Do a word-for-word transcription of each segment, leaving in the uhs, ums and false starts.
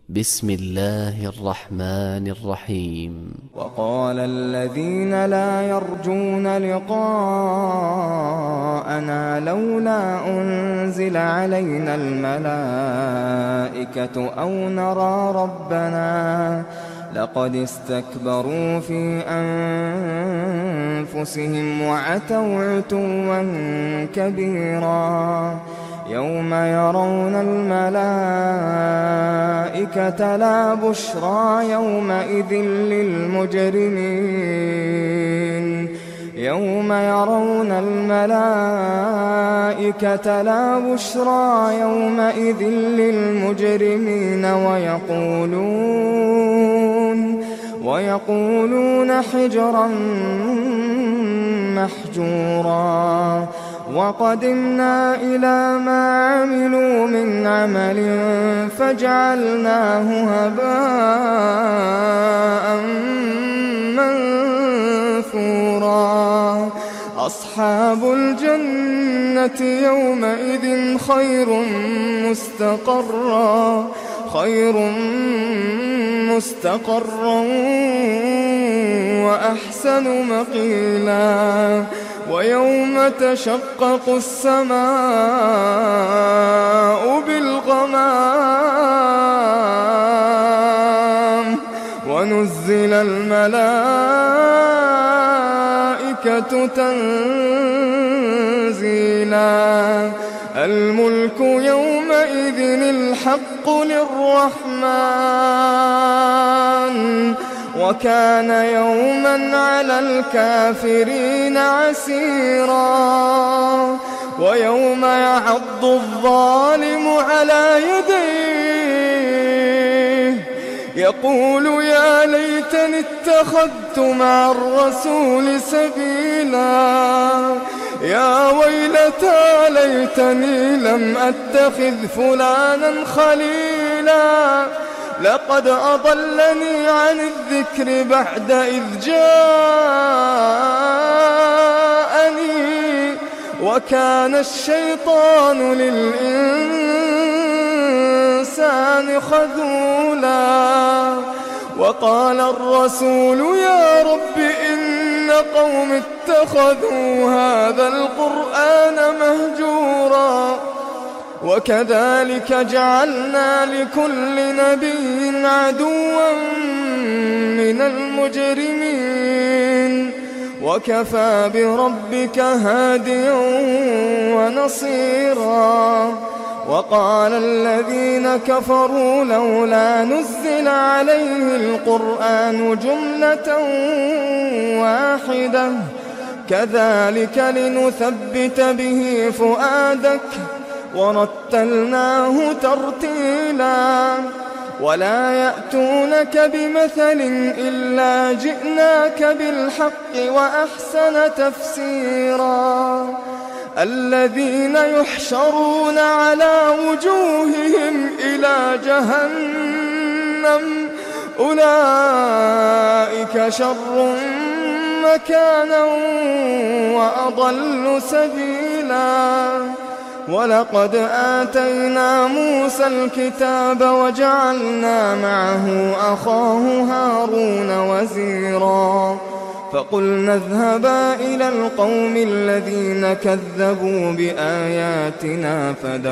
بسم الله الرحمن الرحيم. وقال الذين لا يرجون لقاءنا لولا أنزل علينا الملائكة أو نرى ربنا لقد استكبروا في أنفسهم وعتوا عتوا كبيرا. يوم يرون الملائكة لا بشرى يومئذ للمجرمين يوم يرون الملائكة لا بشرى يومئذ للمجرمين ويقولون ويقولون حجرا محجورا. وقدمنا إلى ما عملوا من عمل فجعلناه هباء منثورا. أصحاب الجنة يومئذ خير مستقرا خير مستقرا وأحسن مقيلا. ويوم تشقق السماء بالغمام ونزل الملائكة تنزيلا. الملك يومئذ الحق للرحمن وكان يوما على الكافرين عسيرا. ويوم يعض الظالم على يديه يقول يا ليتني اتخذت مع الرسول سبيلا. يا ويلتى ليتني لم أتخذ فلانا خليلا لقد أضلني عن الذكر بعد إذ جاءني وكان الشيطان للإنسان خذولا. وقال الرسول يا رب إن قوم اتخذوا هذا القرآن مهجورا. وكذلك جعلنا لكل نبي عدوا من المجرمين وكفى بربك هاديا ونصيرا. وقال الذين كفروا لولا نزل عليه القرآن جملة واحدة كذلك لنثبت به فؤادك ورتلناه ترتيلا. ولا يأتونك بمثل إلا جئناك بالحق وأحسن تفسيرا. الذين يحشرون على وجوههم إلى جهنم أولئك شر مكانا وأضل سبيلا. ولقد آتينا موسى الكتاب وجعلنا معه أخاه هارون وزيرا. فقلنا اذهبا إلى القوم الذين كذبوا بآياتنا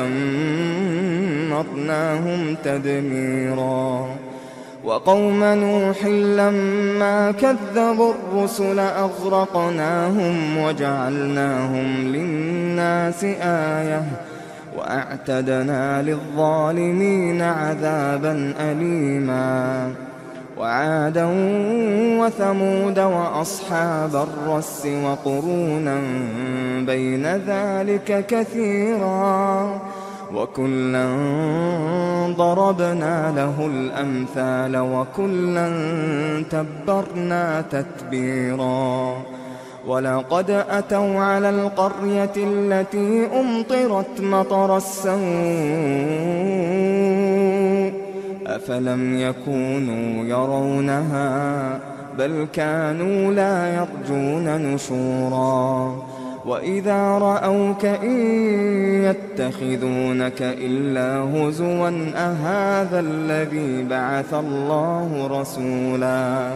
فدمرناهم تدميرا. وقوم نوح لما كذبوا الرسل أغرقناهم وجعلناهم للناس آية وأعتدنا للظالمين عذابا أليما. وعادا وثمود وأصحاب الرس وقرونا بين ذلك كثيرا وكلا ضربنا له الأمثال وكلا تبرنا تتبيرا. ولقد أتوا على القرية التي أمطرت مطر السوء أفلم يكونوا يرونها بل كانوا لا يرجون نشورا. وإذا رأوك إن يتخذونك إلا هزوا أهذا الذي بعث الله رسولا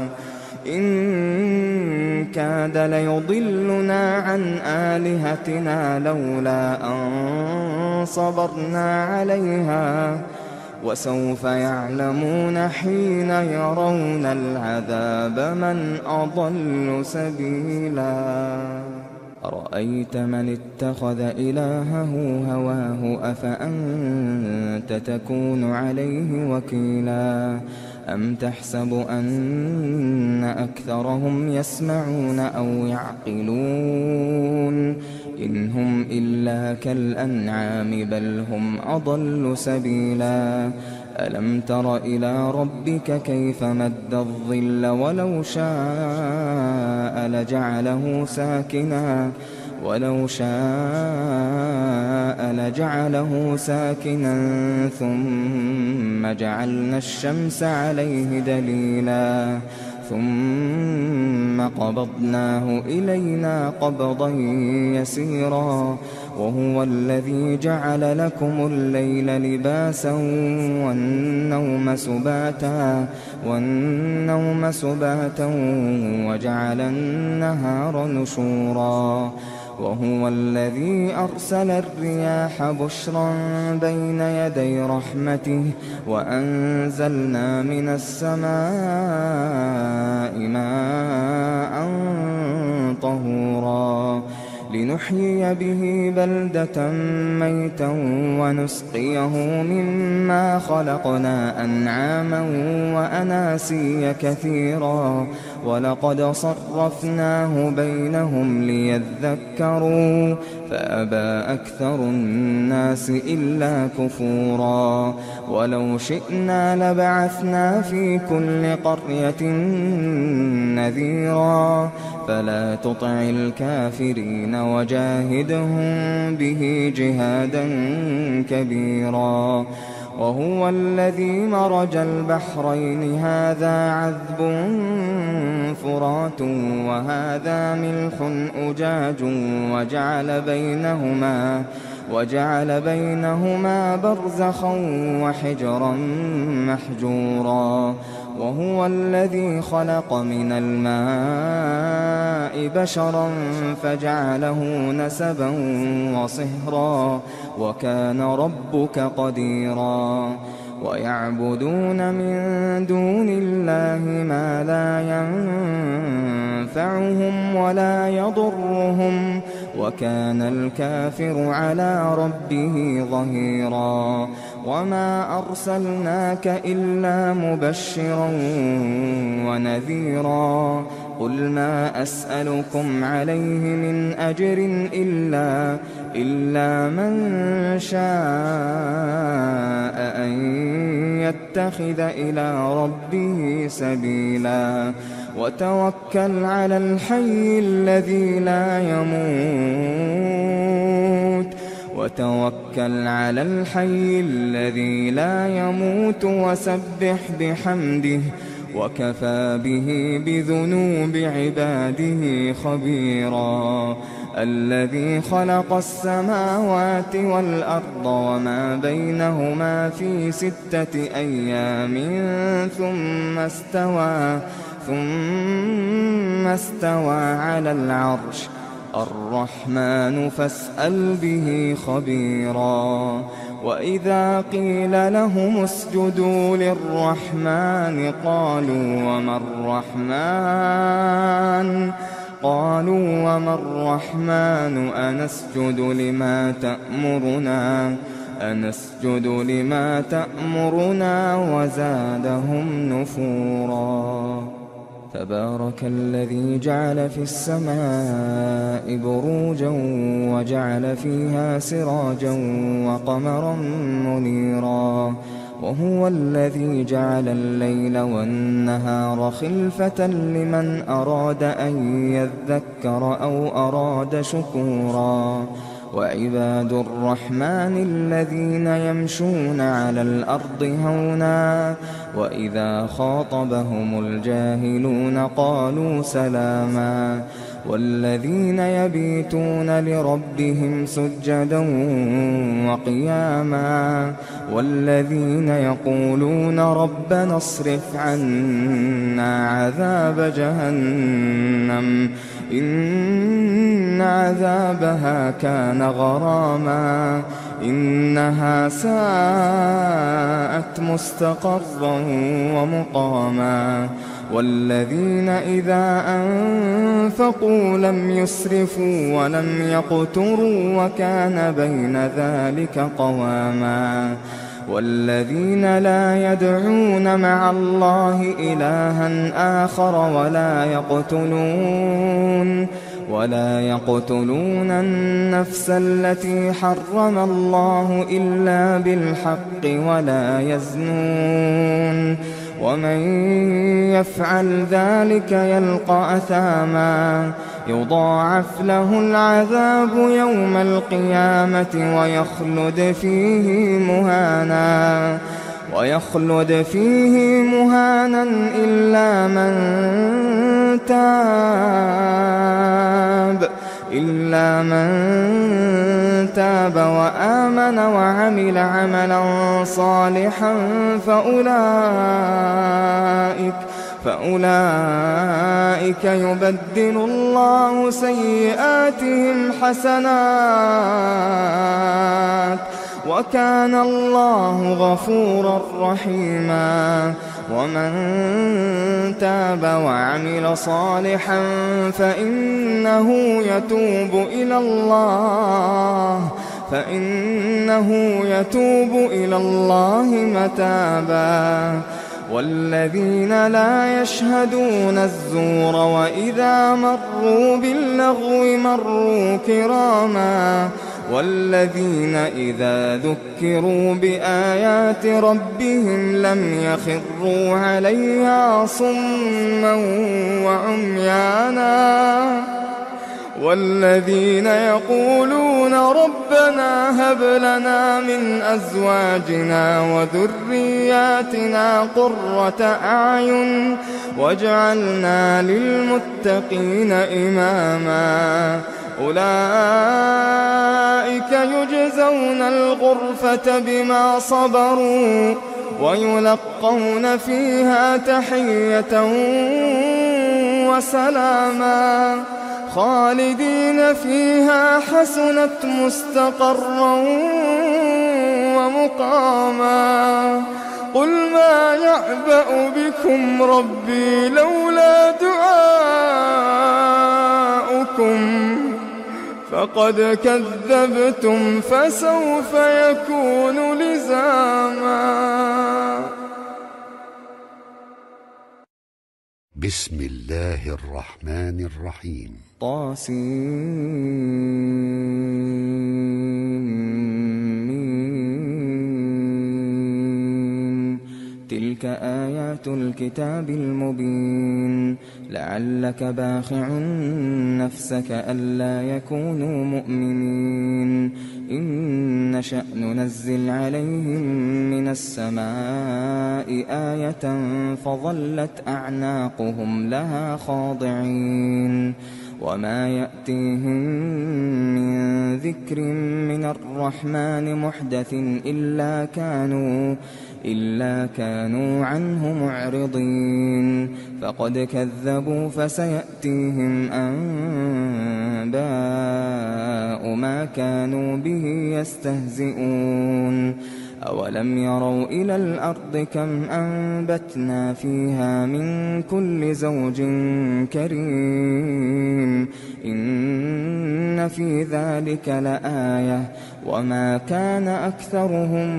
إن كاد ليضلنا عن آلهتنا لولا أن صبرنا عليها وسوف يعلمون حين يرون العذاب من أضل سبيلا أرأيت من اتخذ إلهه هواه أفأنت تكون عليه وكيلا أم تحسب أن أكثرهم يسمعون أو يعقلون إن هم إلا كالأنعام بل هم أضل سبيلا ألم تر إلى ربك كيف مد الظل ولو شاء لجعله ساكنا ولو شاء لجعله ساكنا ثم جعلنا الشمس عليه دليلا ثم قبضناه إلينا قبضا يسيرا وهو الذي جعل لكم الليل لباسا والنوم سباتا والنوم سباتا وجعل النهار نشورا وهو الذي أرسل الرياح بشرا بين يدي رحمته وأنزلنا من السماء ماء طهورا لنحيي به بلدة ميتا ونسقيه مما خلقنا أنعاما وأناسيا كثيرا ولقد صرفناه بينهم ليذكروا فأبى أكثر الناس إلا كفورا ولو شئنا لبعثنا في كل قرية نذيرا فلا تطع الكافرين وجاهدهم به جهادا كبيرا وهو الذي مرج البحرين هذا عذب فرات وهذا ملح أجاج وجعل بينهما وجعل بينهما برزخا وحجرا محجورا وهو الذي خلق من الماء بشرا فجعله نسبا وصهرا وكان ربك قديرا ويعبدون من دون الله ما لا ينفعهم ولا يضرهم وكان الكافر على ربه ظهيرا وما أرسلناك إلا مبشرا ونذيرا قل ما أسألكم عليه من أجر إلا إلا من شاء أن يتخذ إلى ربه سبيلا وتوكل على الحي الذي لا يموت وتوكل على الحي الذي لا يموت وسبح بحمده وكفى به بذنوب عباده خبيرا الذي خلق السماوات والأرض وما بينهما في ستة أيام ثم استوى ثم استوى على العرش الرحمن فاسأل به خبيرا وإذا قيل لهم اسجدوا للرحمن قالوا وما الرحمن قالوا وما الرحمن أنسجد لما تأمرنا أنسجد لما تأمرنا وزادهم نفورا تبارك الذي جعل في السماء بروجا وجعل فيها سراجا وقمرا منيرا وهو الذي جعل الليل والنهار خلفة لمن أراد أن يذكر أو أراد شكورا وعباد الرحمن الذين يمشون على الأرض هونا وإذا خاطبهم الجاهلون قالوا سلاما والذين يبيتون لربهم سجدا وقياما والذين يقولون ربنا اصرف عنا عذاب جهنم إن عذابها كان غراما إنها ساءت مستقرا ومقاما والذين إذا أنفقوا لم يسرفوا ولم يقتروا وكان بين ذلك قواما والذين لا يدعون مع الله إلها آخر ولا يقتلون ولا يقتلون النفس التي حرم الله إلا بالحق ولا يزنون ومن يفعل ذلك يلقى أثاما يضاعف له العذاب يوم القيامة ويخلد فيه مهانا ويخلد فيه مهانا إلا من تاب إلا من تاب وآمن وعمل عملا صالحا فأولئك فأولئك يبدل الله سيئاتهم حسنات وكان الله غفورا رحيما ومن تاب وعمل صالحا فإنه يتوب إلى الله فإنه يتوب إلى الله متابا والذين لا يشهدون الزور وإذا مروا باللغو مروا كراما والذين إذا ذكروا بآيات ربهم لم يخروا عليها صما وعميانا والذين يقولون ربنا هب لنا من أزواجنا وذرياتنا قرة أعين واجعلنا للمتقين إماما أولئك يجزون الغرفة بما صبروا ويلقون فيها تحية وسلاما خالدين فيها حسنت مستقرا ومقاما قل ما يعبأ بكم ربي لولا دعاؤكم فقد كذبتم فسوف يكون لزاما. بسم الله الرحمن الرحيم. طاسين تلك آيات الكتاب المبين لعلك باخع نفسك ألا يكونوا مؤمنين إن نشأ ننزل عليهم من السماء آية فظلت أعناقهم لها خاضعين وما يأتيهم من ذكر من الرحمن محدث إلا كانوا إلا كانوا عنه معرضين فقد كذبوا فسيأتيهم أنباء ما كانوا به يستهزئون أولم يروا إلى الأرض كم أنبتنا فيها من كل زوج كريم إن في ذلك لآية وما كان أكثرهم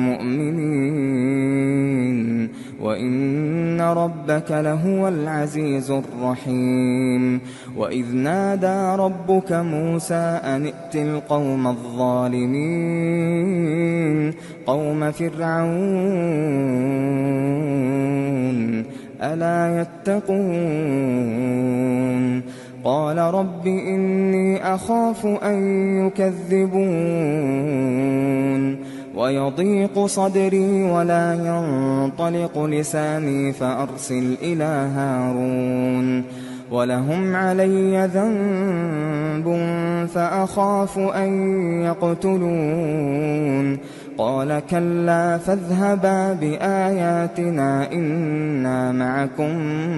مؤمنين وإن ربك لهو العزيز الرحيم وإذ نادى ربك موسى أن ائت القوم الظالمين قوم فرعون ألا يتقون قال رب إني أخاف أن يكذبون ويضيق صدري ولا ينطلق لساني فأرسل إلى هارون ولهم علي ذنب فأخاف أن يقتلون قال كلا فاذهبا بآياتنا إنا معكم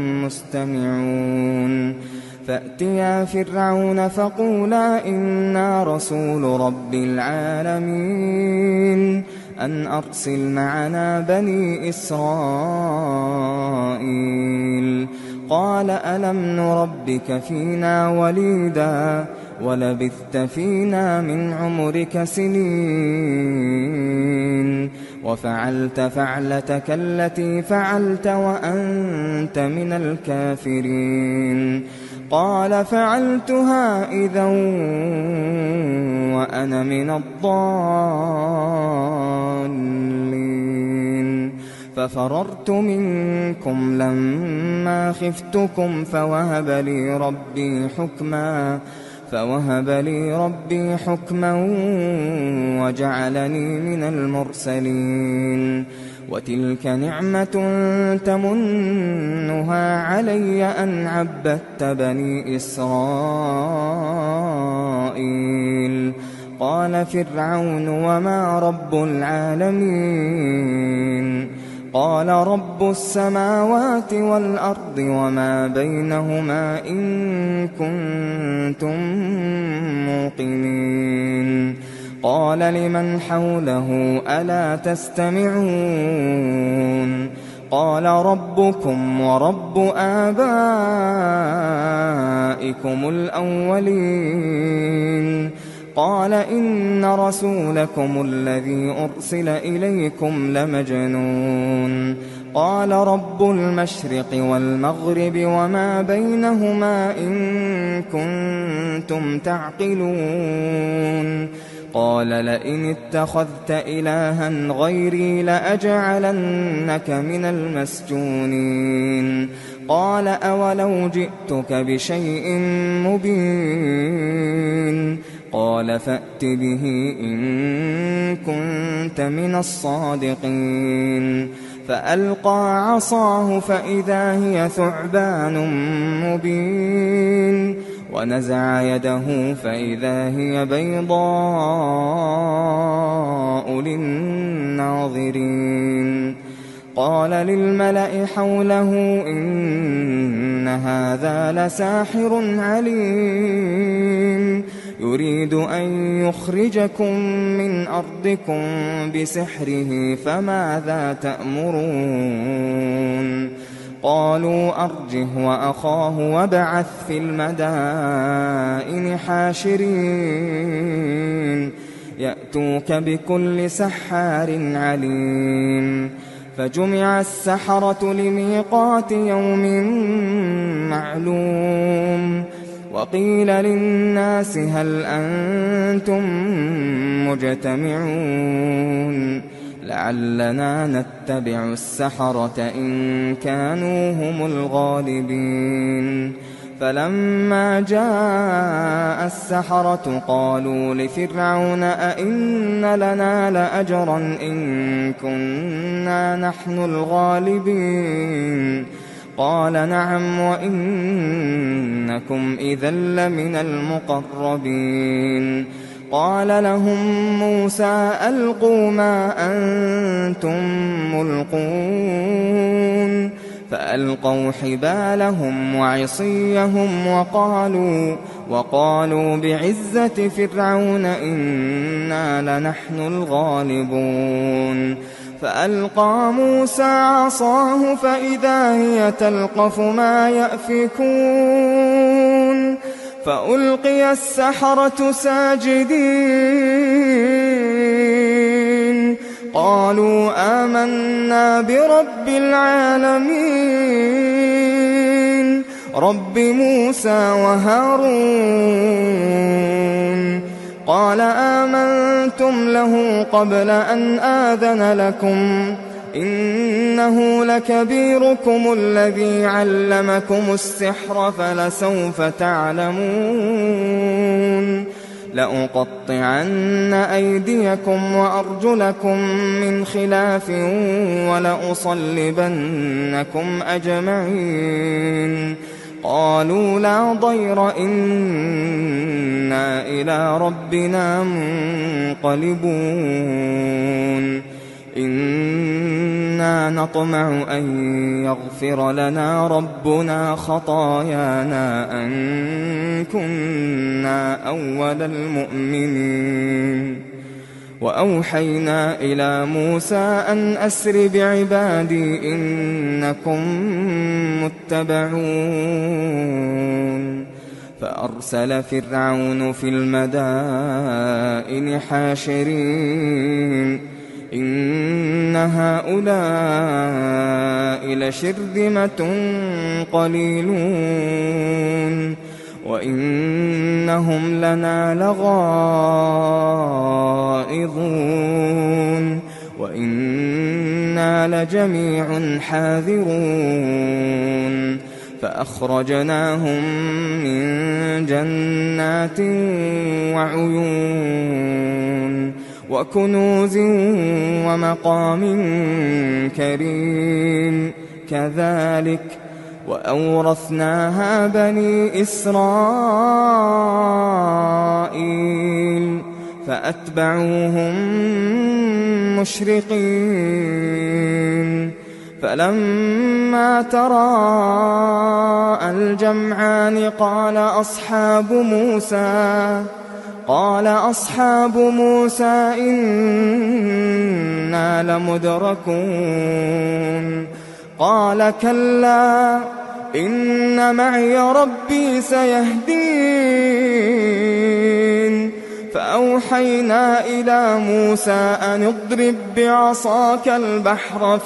مستمعون فأتيا فرعون فقولا إنا رسول رب العالمين أن أرسل معنا بني إسرائيل قال ألم نربك فينا وليدا ولبثت فينا من عمرك سنين وفعلت فعلتك التي فعلت وأنت من الكافرين قال فعلتها إذا وأنا من الضالين ففررت منكم لما خفتكم فوهب لي ربي حكما فوهب لي ربي حكما وجعلني من المرسلين وتلك نعمة تمنها علي أن عبدت بني إسرائيل قال فرعون وما رب العالمين قال رب السماوات والأرض وما بينهما إن كنتم موقنين قال لمن حوله ألا تستمعون قال ربكم ورب آبائكم الأولين قال إن رسولكم الذي أرسل إليكم لمجنون قال رب المشرق والمغرب وما بينهما إن كنتم تعقلون قال لئن اتخذت إلها غيري لأجعلنك من المسجونين قال أولو جئتك بشيء مبين قال فأت به إن كنت من الصادقين فألقى عصاه فإذا هي ثعبان مبين ونزع يده فإذا هي بيضاء للناظرين قال للملأ حوله إن هذا لساحر عليم يريد أن يخرجكم من أرضكم بسحره فماذا تأمرون قالوا أرجه وأخاه وابعث في المدائن حاشرين يأتوك بكل سحار عليم فجمع السحرة لميقات يوم معلوم وقيل للناس هل أنتم مجتمعون لعلنا نتبع السحرة إن كانوا هم الغالبين فلما جاء السحرة قالوا لفرعون أئن لنا لأجرا إن كنا نحن الغالبين قال نعم وإنكم إذا لمن المقربين قال لهم موسى ألقوا ما أنتم ملقون فألقوا حبالهم وعصيهم وقالوا وقالوا بعزة فرعون إنا لنحن الغالبون فألقى موسى عصاه فإذا هي تلقف ما يأفكون فألقي السحرة ساجدين قالوا آمنا برب العالمين رب موسى وهارون قال آمنتم له قبل أن آذن لكم إنه لكبيركم الذي علمكم السحر فلسوف تعلمون لأقطعن أيديكم وأرجلكم من خلاف ولأصلبنكم أجمعين قالوا لا ضير إنا إلى ربنا منقلبون إنا نطمع أن يغفر لنا ربنا خطايانا أن كنا أول المؤمنين وأوحينا إلى موسى أن أسر بعبادي إنكم متبعون فأرسل فرعون في المدائن حاشرين إن هؤلاء لشرذمة قليلون وإنهم لنا لغائظون وإنا لجميع حاذرون فأخرجناهم من جنات وعيون وكنوز ومقام كريم كذلك وأورثناها بني إسرائيل فأتبعوهم مشرقين فلما تراءى الجمعان قال أصحاب موسى قال أصحاب موسى إنا لمدركون قال كلا إن معي ربي سيهدين فأوحينا إلى موسى أن اضرب بعصاك البحر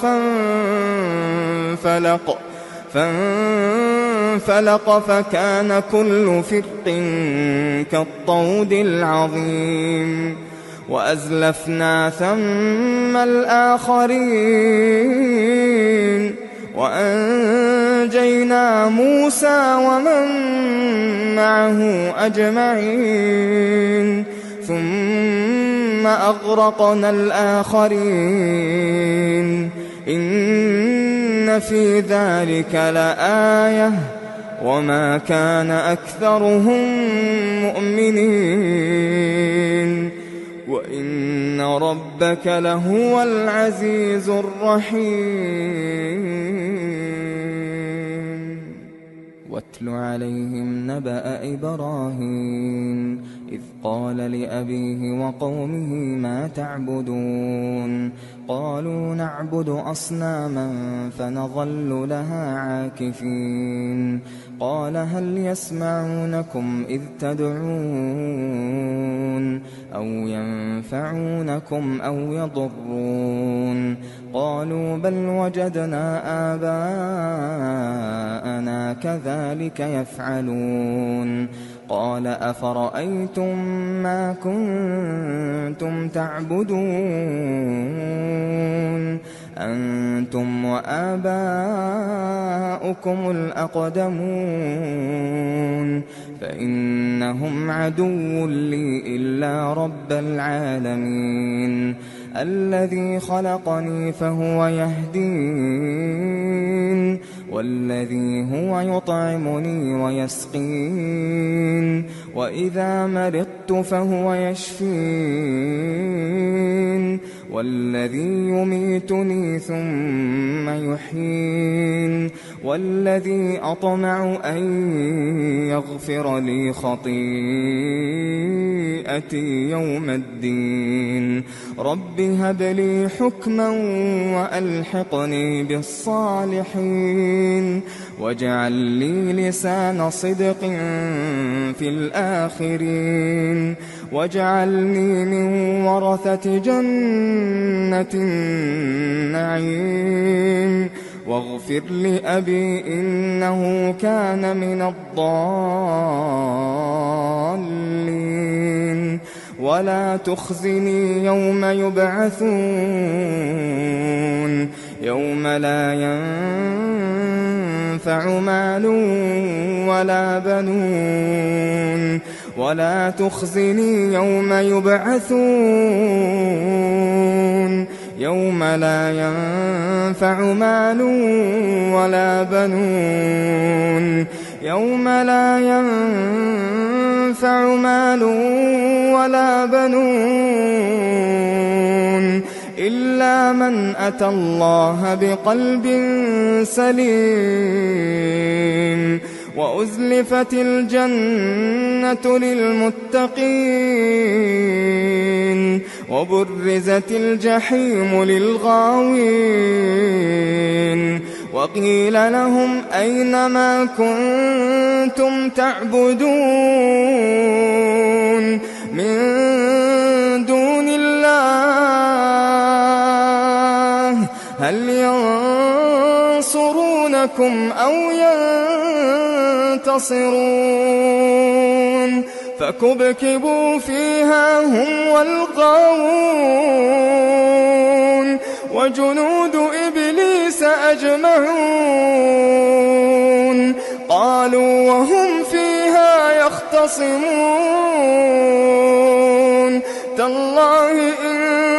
فانفلق فانفلق فكان كل فرق كالطود العظيم وأزلفنا ثم الآخرين وأنجينا موسى ومن معه أجمعين ثم أغرقنا الآخرين إن في ذلك لآية وما كان أكثرهم مؤمنين وإن ربك لهو العزيز الرحيم واتل عليهم نبأ إبراهيم إذ قال لأبيه وقومه ما تعبدون قالوا نعبد أصناما فنظل لها عاكفين قال هل يسمعونكم إذ تدعون أو ينفعونكم أو يضرون قالوا بل وجدنا آباءنا كذلك يفعلون قال أفرأيتم ما كنتم تعبدون أنتم وآباؤكم الأقدمون فإنهم عدو لي إلا رب العالمين الذي خلقني فهو يهدين والذي هو يطعمني ويسقين وإذا مرضت فهو يشفين والذي يميتني ثم يحيين والذي أطمع أن يغفر لي خطيئتي يوم الدين رب هب لي حكما وألحقني بالصالحين واجعل لي لسان صدق في الآخرين واجعلني من ورثة جنة النعيم واغفر لأبي إنه كان من الضالين ولا تخزني يوم يبعثون يوم لا ينفع مال ولا بنون ولا تخزني يوم يبعثون يوم لا ينفع مال ولا بنون يوم لا ينفع مال ولا بنون إلا من أتى الله بقلب سليم وأزلفت الجنة للمتقين وبرزت الجحيم للغاوين وقيل لهم أين ما كنتم تعبدون من دون الله هل ينصرونكم أو ينتصرون فكبكبوا فيها هم والغاوون وجنود إبليس أجمعون قالوا وهم فيها يختصمون تالله إن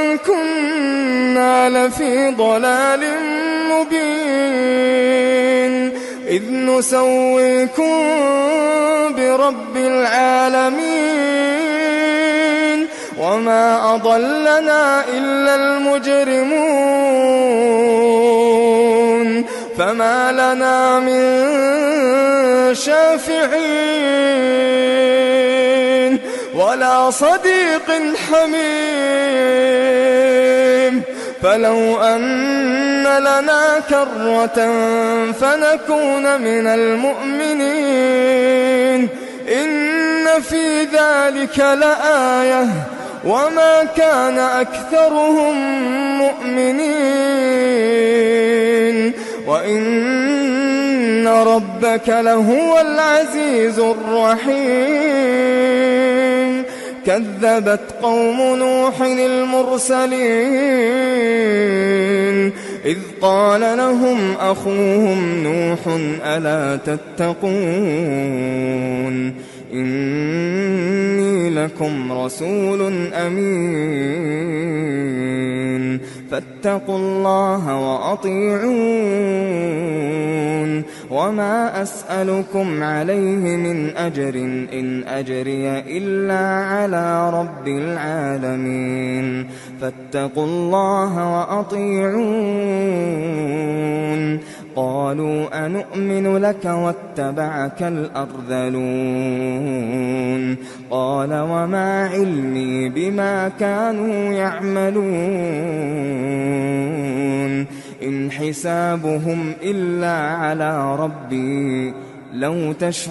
كنا لفي ضلال مبين إذ نسويكم برب العالمين وما أضلنا إلا المجرمون فما لنا من شافعين ولا صديق حميم فلو أن لنا كرة فنكون من المؤمنين إن في ذلك لآية وما كان أكثرهم مؤمنين وإن ربك لهو العزيز الرحيم كذبت قوم نوح المرسلين إذ قال لهم أخوهم نوح ألا تتقون إني لكم رسول أمين فاتقوا الله وأطيعون وما أسألكم عليه من أجر إن أجري إلا على رب العالمين فاتقوا الله وأطيعون قالوا أنؤمن لك واتبعك الأرذلون قال وما علمي بما كانوا يعملون إن حسابهم إلا على ربي لو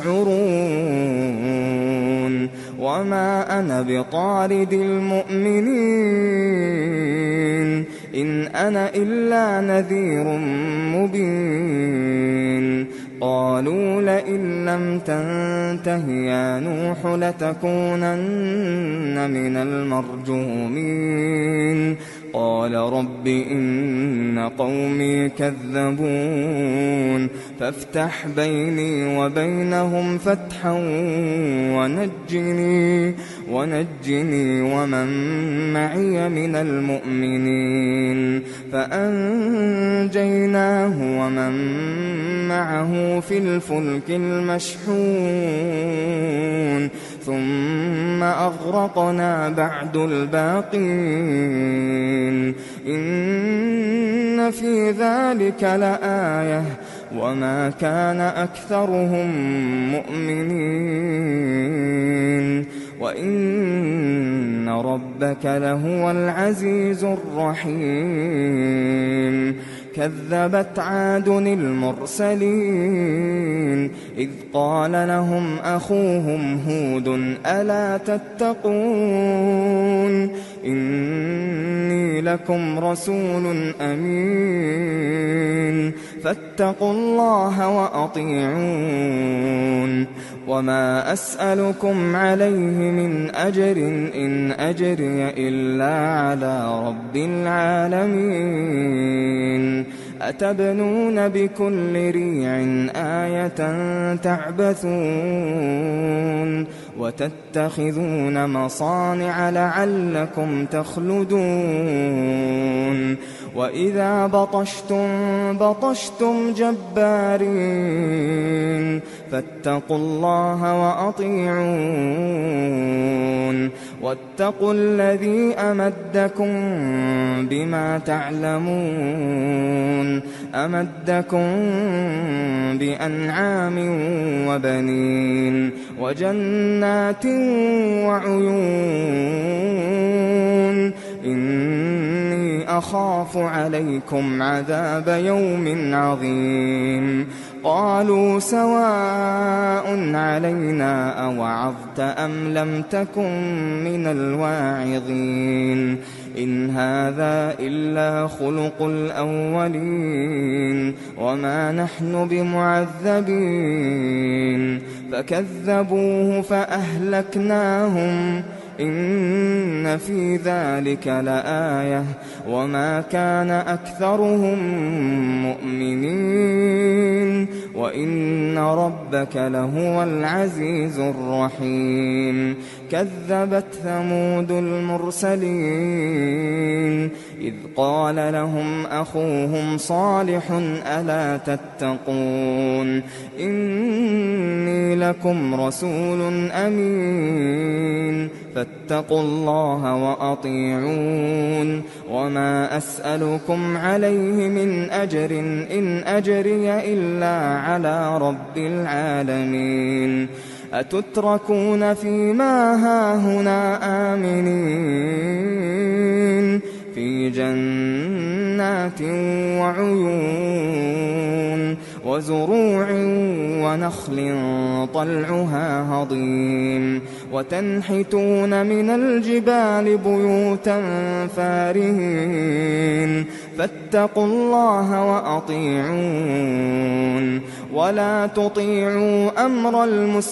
تشعرون وما أنا بطارد المؤمنين إن أنا إلا نذير مبين قالوا لئن لم تنته يا نوح لتكونن من المرجومين قال رب إن قومي كذبون فافتح بيني وبينهم فتحا ونجني ونجني ومن معي من المؤمنين فأنجيناه ومن معه في الفلك المشحون ثم أغرقنا بعد الباقين إن في ذلك لآية وما كان أكثرهم مؤمنين وإن ربك لهو العزيز الرحيم كذبت عاد المرسلين إذ قال لهم أخوهم هود ألا تتقون إني لكم رسول أمين فاتقوا الله وأطيعون وما أسألكم عليه من أجر إن أجري إلا على رب العالمين أتبنون بكل ريع آية تعبثون وتتخذون مصانع لعلكم تخلدون وإذا بطشتم بطشتم جبارين فاتقوا الله وأطيعون واتقوا الذي أمدكم بما تعلمون أمدكم بأنعام وبنين وجنات وعيون إني أخاف عليكم عذاب يوم عظيم قالوا سواء علينا أوعظت أم لم تكن من الواعظين إن هذا إلا خلق الأولين وما نحن بمعذبين فكذبوه فأهلكناهم إن في ذلك لآية وما كان أكثرهم مؤمنين وإن ربك لهو العزيز الرحيم كذبت ثمود المرسلين إذ قال لهم أخوهم صالح ألا تتقون إني لكم رسول أمين فاتقوا الله وأطيعون وما أسألكم عليه من أجر إن أجري إلا على رب العالمين أتتركون فيما هاهنا آمنين في جنات وعيون وزروع ونخل طلعها هضيم وتنحتون من الجبال بيوتا فارهين فاتقوا الله وأطيعون ولا تطيعوا أمر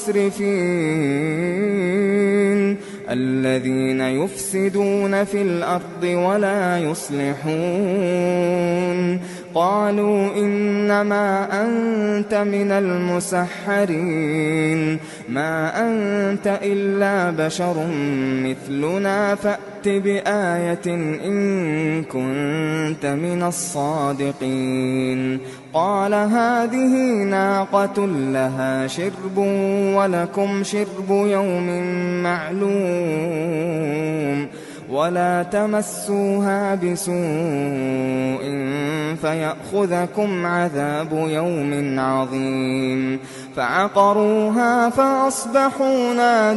المسرفين الذين يفسدون في الأرض ولا يصلحون قالوا إنما أنت من المسحرين ما أنت إلا بشر مثلنا فأت بآية إن كنت من الصادقين قال هذه ناقة لها شرب ولكم شرب يوم معلوم ولا تمسوها بسوء فيأخذكم عذاب يوم عظيم فعقروها فأصبحوا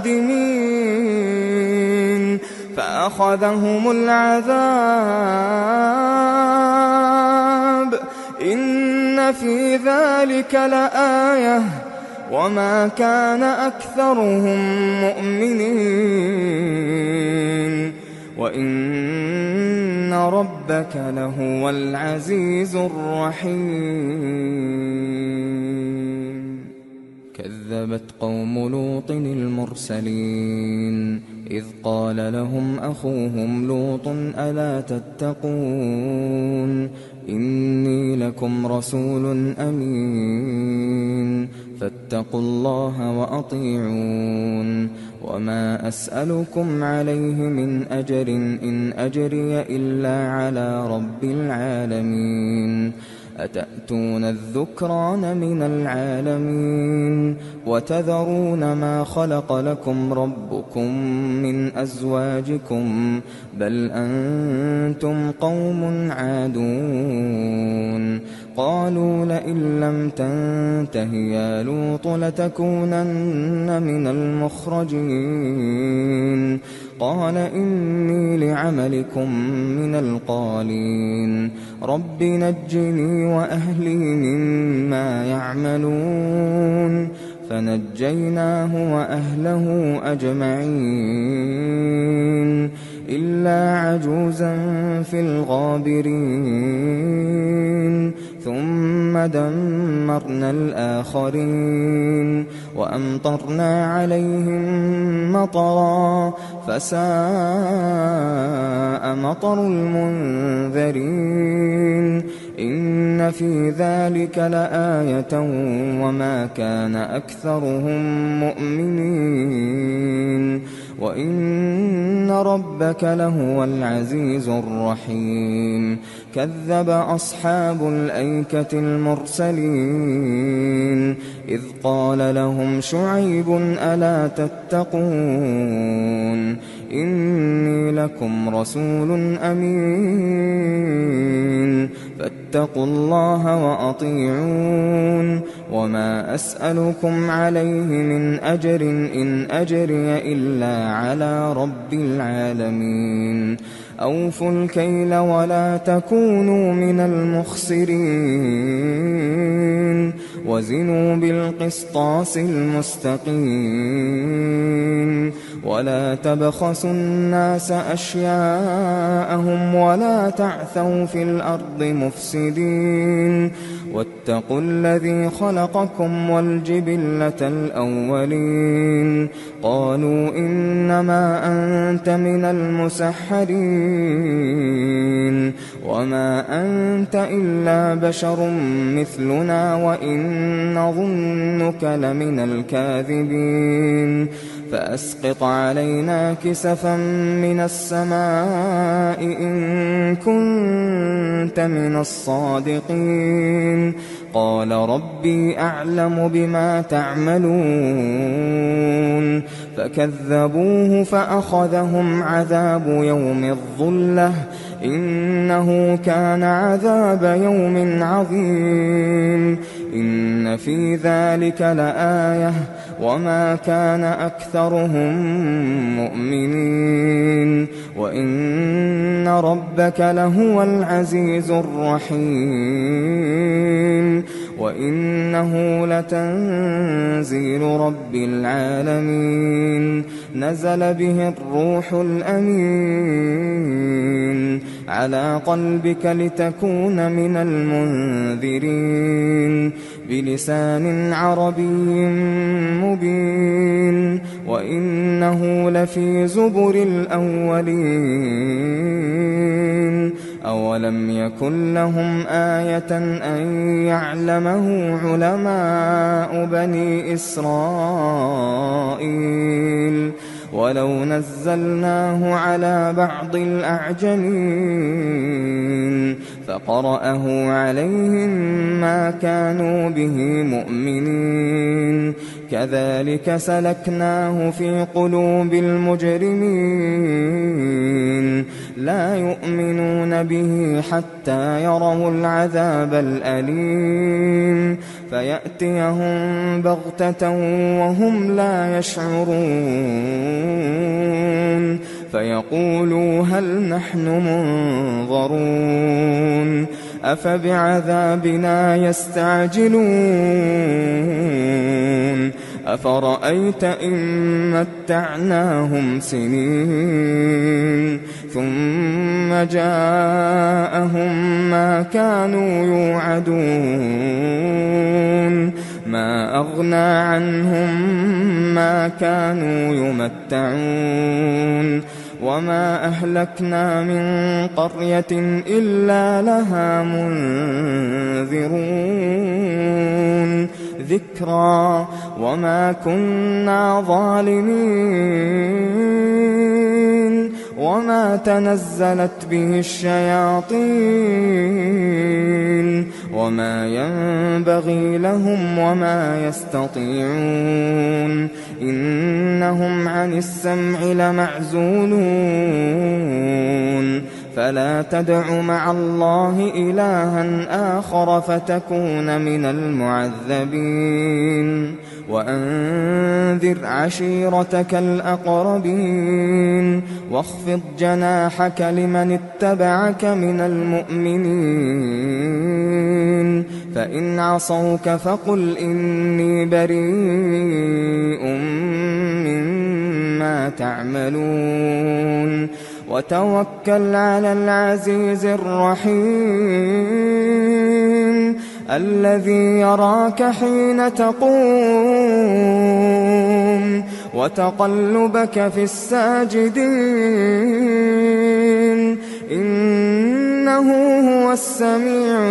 نادمين فأخذهم العذاب إن في ذلك لآية وما كان أكثرهم مؤمنين وإن ربك لهو العزيز الرحيم كذبت قوم لوط المرسلين إذ قال لهم أخوهم لوط ألا تتقون إني لكم رسول أمين فاتقوا الله وأطيعون وما أسألكم عليه من أجر إن أجري إلا على رب العالمين أتأتون الذكران من العالمين وتذرون ما خلق لكم ربكم من أزواجكم بل أنتم قوم عادون قالوا لئن لم تنته يا لوط لتكونن من المخرجين قال إني لعملكم من القالين رب نجني وأهلي مما يعملون فنجيناه وأهله أجمعين إلا عجوزا في الغابرين ثم دمرنا الآخرين وأمطرنا عليهم مطرا فساء مطر المنذرين إن في ذلك لآية وما كان أكثرهم مؤمنين وإن ربك لهو العزيز الرحيم كذب أصحاب الأيكة المرسلين إذ قال لهم شعيب ألا تتقون إني لكم رسول أمين فاتقوا الله وأطيعون وما أسألكم عليه من أجر إن أجري إلا على رب العالمين أوفوا الكيل ولا تكونوا من المخسرين وزنوا بالقسطاس المستقيم ولا تبخسوا الناس أشياءهم ولا تعثوا في الأرض مفسدين واتقوا الذي خلقكم والجبلة الأولين قالوا إنما أنت من المسحرين وما أنت إلا بشر مثلنا وإن نظنك لمن الكاذبين فأسقط علينا كسفا من السماء إن كنت من الصادقين قال ربي أعلم بما تعملون فكذبوه فأخذهم عذاب يوم الظلة إنه كان عذاب يوم عظيم إن في ذلك لآية وما كان أكثرهم مؤمنين وإن ربك لهو العزيز الرحيم وإنه لتنزيل رب العالمين نزل به الروح الأمين على قلبك لتكون من المنذرين بلسان عربي مبين وإنه لفي زبر الأولين أولم يكن لهم آية أن يعلمه علماء بني إسرائيل ولو نزلناه على بعض الأعجمين فقرأه عليهم ما كانوا به مؤمنين كذلك سلكناه في قلوب المجرمين لا يؤمنون به حتى يروا العذاب الأليم فيأتيهم بغتة وهم لا يشعرون فيقولوا هل نحن منظرون أفبعذابنا يستعجلون أفرأيت إن متعناهم سنين ثم جاءهم ما كانوا يوعدون ما أغنى عنهم ما كانوا يمتعون وما أهلكنا من قرية إلا لها منذرون ذكرى وما كنا ظالمين وما تنزلت به الشياطين وما ينبغي لهم وما يستطيعون إنهم عن السمع لمعزولون فلا تدع مع الله إلها آخر فتكون من المعذبين وأنذر عشيرتك الأقربين واخفض جناحك لمن اتبعك من المؤمنين فإن عصوك فقل إني بريء مما تعملون وتوكل على العزيز الرحيم الذي يراك حين تقوم وتقلبك في الساجدين إنه إنه هو السميع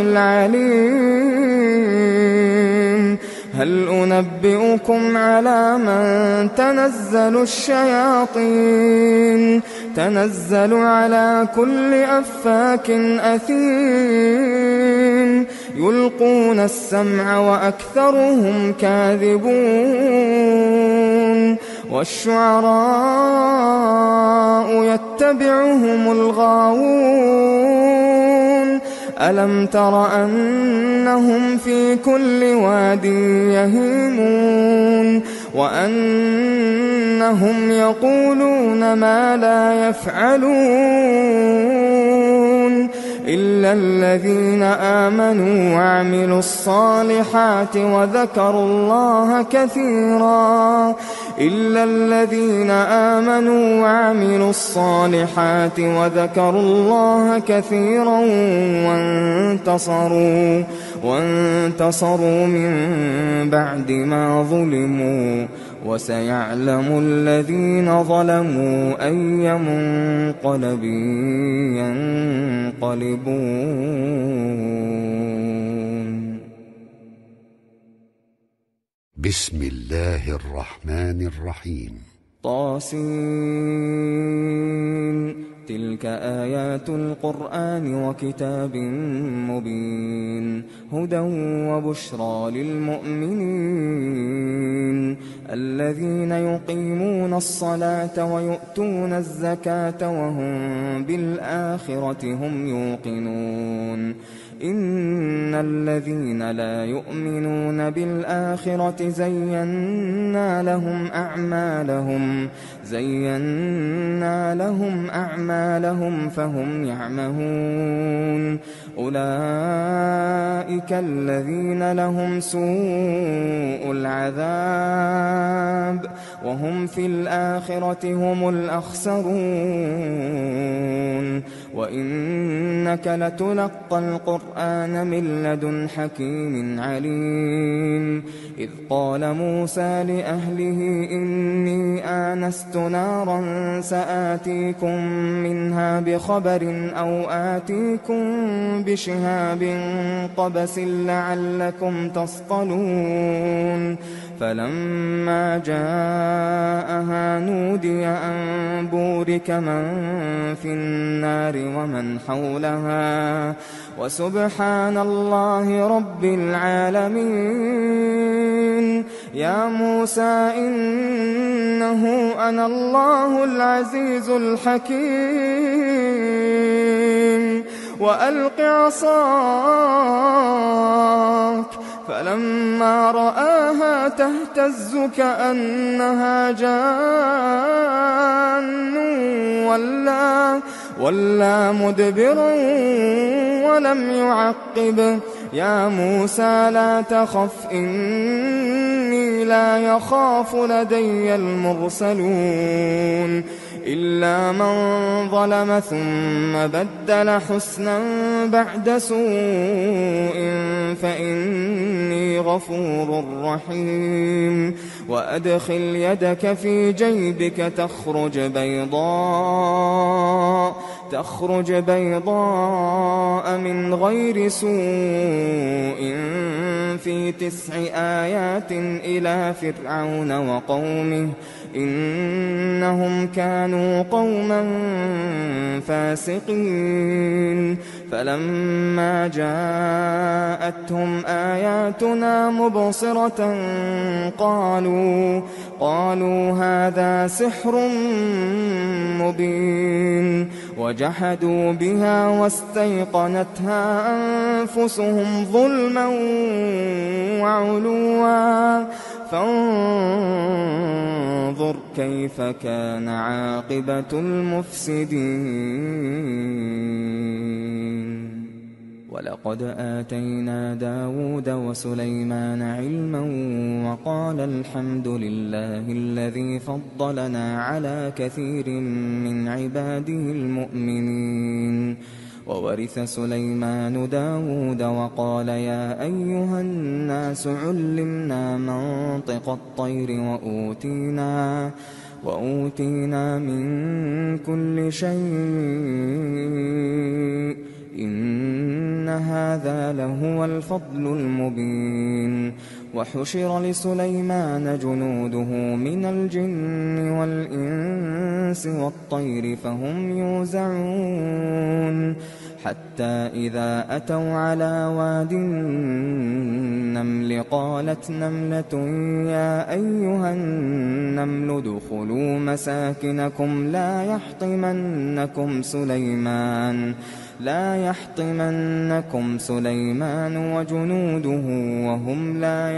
العليم. هل أنبئكم على من تنزل الشياطين تنزل على كل أفاك أثيم يلقون السمع وأكثرهم كاذبون والشعراء يتبعهم الغاوون ألم تر أنهم في كل واد يهيمون وأنهم يقولون ما لا يفعلون إلا الذين آمنوا وعملوا الصالحات وذكروا الله كثيرا إلا الذين آمنوا وعملوا الصالحات وذكروا الله كثيرا وانتصروا وانتصروا من بعد ما ظلموا وسيعلم الذين ظلموا أي منقلب ينقلبون. بسم الله الرحمن الرحيم. طاسين تلك آيات القرآن وكتاب مبين هدى وبشرى للمؤمنين الذين يقيمون الصلاة ويؤتون الزكاة وهم بالآخرة هم يوقنون. إن الذين لا يؤمنون بالآخرة زينا لهم أعمالهم زينا لهم أعمالهم فهم يعمهون. أولئك الذين لهم سوء العذاب وهم في الآخرة هم الأخسرون. وإنك لتلقى القرآن من لدن حكيم عليم. إذ قال موسى لأهله إني آنست نارا سآتيكم منها بخبر أو آتيكم بشهاب قبس لعلكم تصطلون. فلما جاءها نودي أن بورك من في النار ومن حولها وسبحان الله رب العالمين. يا موسى إنه أنا الله العزيز الحكيم وألق عصاك فلما رآها تهتز كأنها جان ولا, ولا مدبرا ولم يعقب. يا موسى لا تخف إني لا يخاف لدي المرسلون إلا من ظلم ثم بدل حسنا بعد سوء فإني غفور رحيم. وأدخل يدك في جيبك تخرج بيضاء تخرج بيضاء من غير سوء في تسع آيات إلى فرعون وقومه إنهم كانوا قوما فاسقين. فلما جاءتهم آياتنا مبصرة قالوا قالوا هذا سحر مبين وجحدوا بها واستيقنتها أنفسهم ظلما وعلوا فانظر كيف كان عاقبة المفسدين. ولقد آتينا داود وسليمان علما وقال الحمد لله الذي فضلنا على كثير من عباده المؤمنين. وورث سليمان داود وقال يا أيها الناس علمنا منطق الطير وأوتينا وأوتينا من كل شيء إن هذا لهو الفضل المبين وحشر لسليمان جنوده من الجن والإنس والطير فهم يوزعون حتى إذا أتوا على واد النمل قالت نملة يا أيها النمل ادخلوا مساكنكم لا يحطمنكم سليمان لا يحطمنكم سليمان وجنوده وهم لا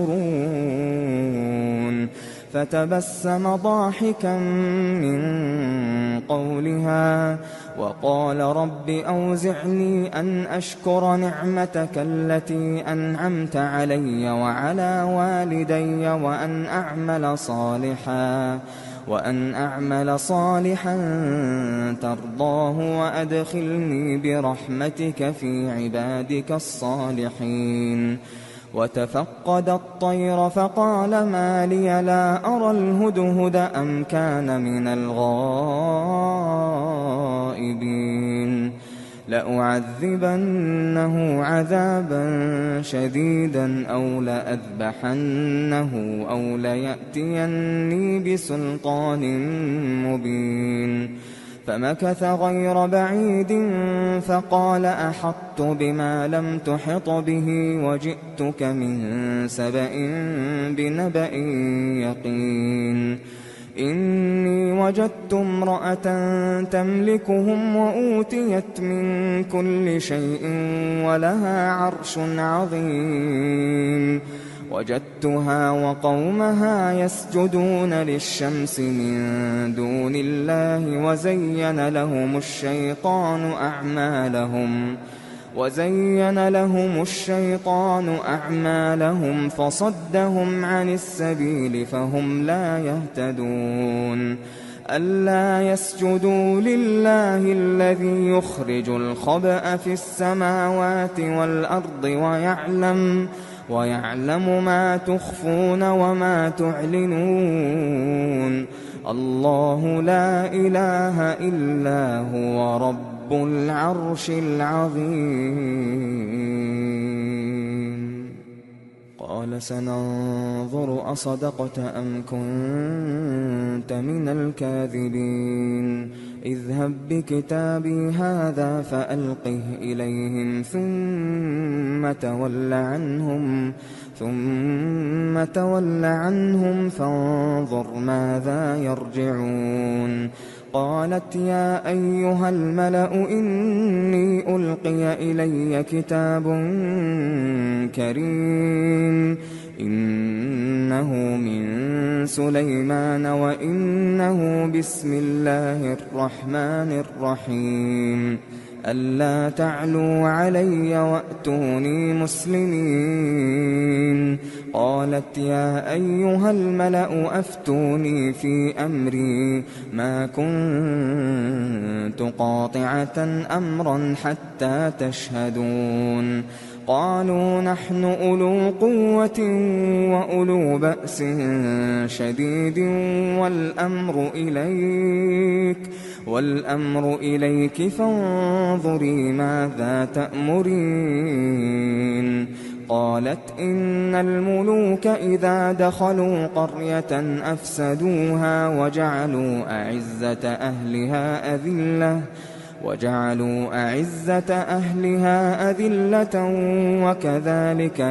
يشعرون فتبسم ضاحكا من قولها وقال رب أوزعني أن أشكر نعمتك التي أنعمت علي وعلى والدي وأن أعمل صالحا وأن أعمل صالحا ترضاه وأدخلني برحمتك في عبادك الصالحين وتفقد الطير فقال ما لي لا أرى الهدهد أم كان من الغائبين لأعذبنه عذابا شديدا أو لأذبحنه أو ليأتيني بسلطان مبين فمكث غير بعيد فقال أحطت بما لم تحط به وجئتك من سبأ بنبأ يقين إني وجدت امرأة تملكهم وأوتيت من كل شيء ولها عرش عظيم وجدتها وقومها يسجدون للشمس من دون الله وزين لهم الشيطان أعمالهم وزين لهم الشيطان أعمالهم فصدهم عن السبيل فهم لا يهتدون ألا يسجدوا لله الذي يخرج الخبأ في السماوات والأرض ويعلم ويعلم ما تخفون وما تعلنون الله لا إله إلا هو رب العرش العظيم قال سننظر أصدقت أم كنت من الكاذبين اذهب بكتابي هذا فألقه إليهم ثم تول عنهم ثم تول عنهم فانظر ماذا يرجعون قالت يا أيها الملأ إني ألقي إلي كتاب كريم إنه من سليمان وإنه بسم الله الرحمن الرحيم ألا تعلوا علي وأتوني مسلمين قالت يا أيها الملأ أفتوني في أمري ما كنت قاطعة أمرا حتى تشهدون قالوا نحن أولو قوة وأولو بأس شديد والأمر إليك والأمر إليك فانظري ماذا تأمرين قالت إن الملوك إذا دخلوا قرية أفسدوها وجعلوا أعزة أهلها أذلة وجعلوا أعزة أهلها أذلة وكذلك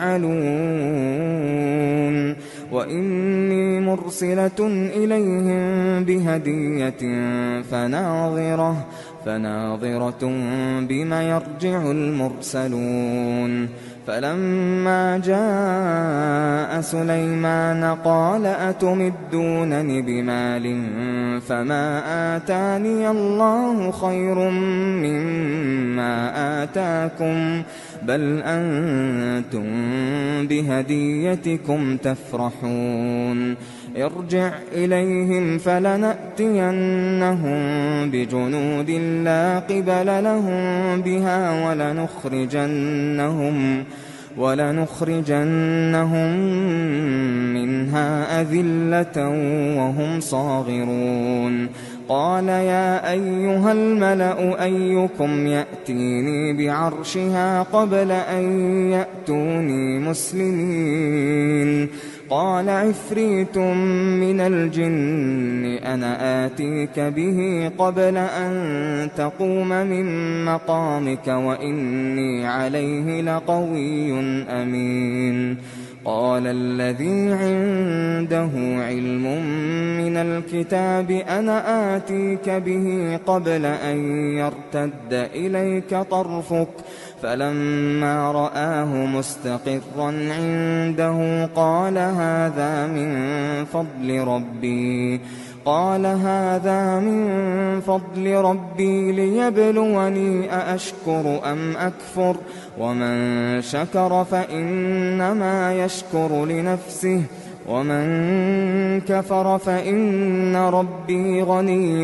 يفعلون وإني مرسلة إليهم بهدية فناظرة فناظرة بما يرجع المرسلون فلما جاء سليمان قال أتمدونني بمال فما آتاني الله خير مما آتاكم بل أنتم بهديتكم تفرحون ارجع إليهم فلنأتينهم بجنود لا قبل لهم بها ولنخرجنهم ولنخرجنهم منها أذلة وهم صاغرون قال يا أيها الملأ أيكم يأتيني بعرشها قبل أن يأتوني مسلمين قال عفريت من الجن أنا آتيك به قبل أن تقوم من مقامك وإني عليه لقوي أمين قال الذي عنده علم من الكتاب أنا آتيك به قبل أن يرتد إليك طرفك فلما رآه مستقرا عنده قال هذا من فضل ربي قال هذا من فضل ربي ليبلوني أأشكر أم أكفر ومن شكر فإنما يشكر لنفسه ومن كفر فإن ربي غني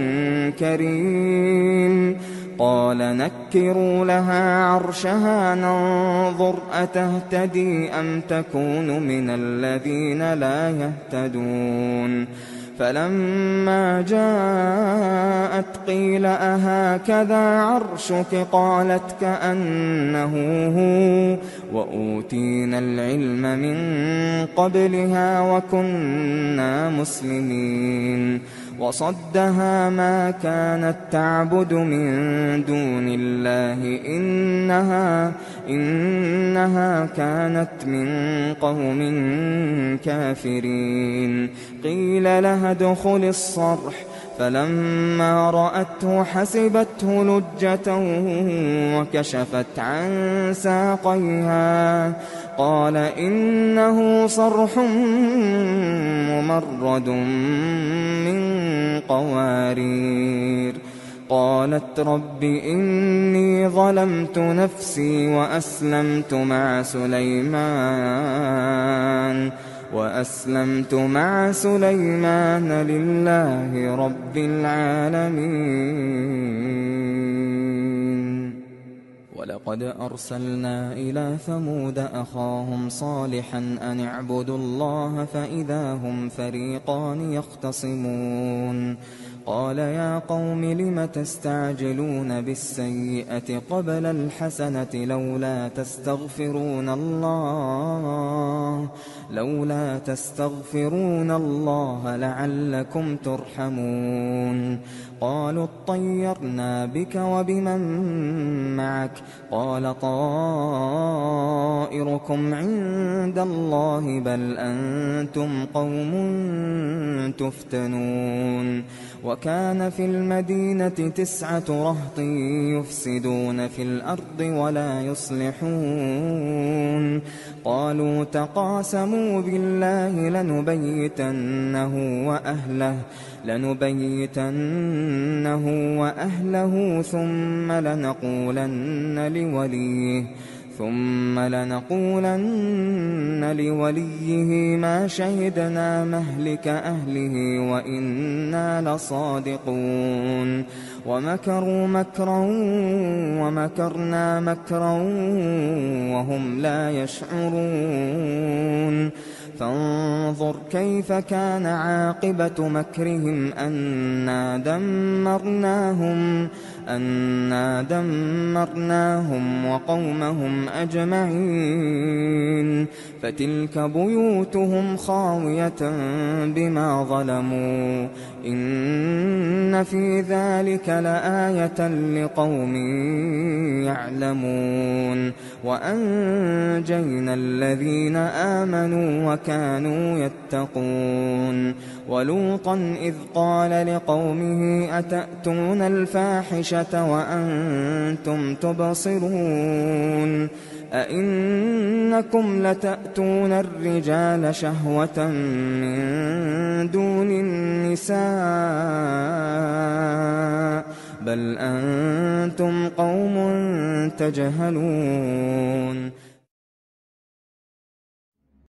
كريم قال نكروا لها عرشها ننظر أتهتدي أم تكون من الذين لا يهتدون فلما جاءت قيل أهكذا عرشك قالت كأنه هو وأوتينا العلم من قبلها وكنا مسلمين وصدها ما كانت تعبد من دون الله إنها, إنها كانت من قوم كافرين قيل لها ادخل الصرح فلما رأته حسبته لجة وكشفت عن ساقيها قال إنه صرح ممرد من قوارير قالت رب إني ظلمت نفسي وأسلمت مع سليمان وأسلمت مع سليمان لله رب العالمين ولقد أرسلنا إلى ثمود أخاهم صالحا أن اعبدوا الله فإذا هم فريقان يختصمون قال يا قوم لم تستعجلون بالسيئة قبل الحسنة لولا تستغفرون الله لولا تستغفرون الله لعلكم ترحمون قالوا اطيرنا بك وبمن معك قال طائركم عند الله بل أنتم قوم تفتنون وكان في المدينة تسعة رهط يفسدون في الأرض ولا يصلحون قالوا تقاسموا بالله لنبيتنه وأهله لنبيتنه وأهله ثم لنقولن لوليه ثم لنقولن لوليه ما شهدنا مهلك أهله وإنا لصادقون ومكروا مكرا ومكرنا مكرا وهم لا يشعرون فانظر كيف كان عاقبة مكرهم أنا دمرناهم أنا دمرناهم وقومهم أجمعين فتلك بيوتهم خاوية بما ظلموا إن في ذلك لآية لقوم يعلمون وأنجينا الذين آمنوا وكانوا يتقون ولوطا إذ قال لقومه أتأتون الفاحشة وأنتم تبصرون أئنكم لتأتون الرجال شهوة من دون النساء بل أنتم قوم تجهلون